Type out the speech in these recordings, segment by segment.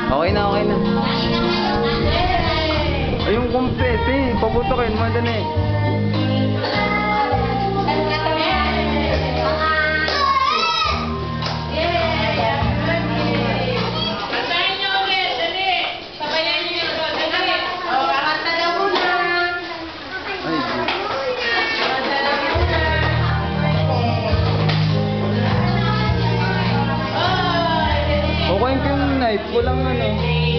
Okay na, okay na. Ay, yung kumpete. Paputokin mo, dali. Okay ko yung knife. Walang ano.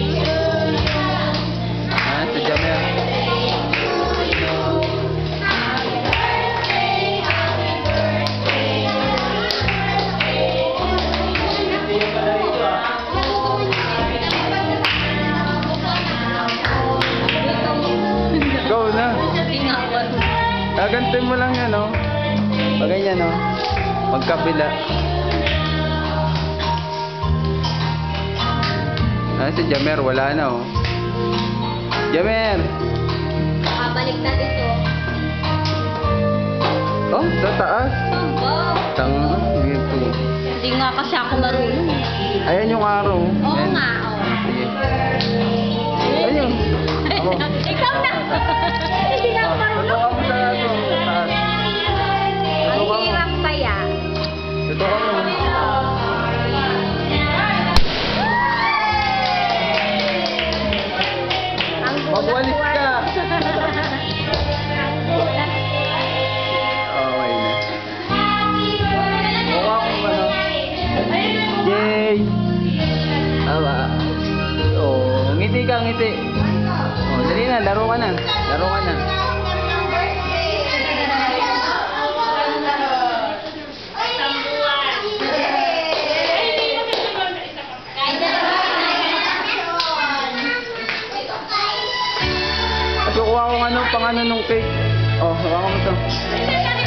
Ah, sa Jamer. Go na. Gagantin mo lang yan, no? Pag ganyan, no? Magkabila. Ah, si Jamer, wala na, oh. Jamer! Balik na dito. Oh, sa taas. Wow. Tanga, dito. Hindi nga kasi ako marunong. Ayan yung araw. Oo Ayan. nga, oo. Sige. Ayun. Ako. Ikaw na. Hindi nga ako marunong. Tutukan mo sa ano, sa taas. Ang hirap kaya. Tutukan mo. Magwalis ka! Okay na. Mukha kong ano. Yay! Tama. Oh, ngiti ka, ngiti. Oh, dali na, laro ka na. Laro ka na. Kukuha ko ano, pang ano nung cake. Oh, hawakan mo to.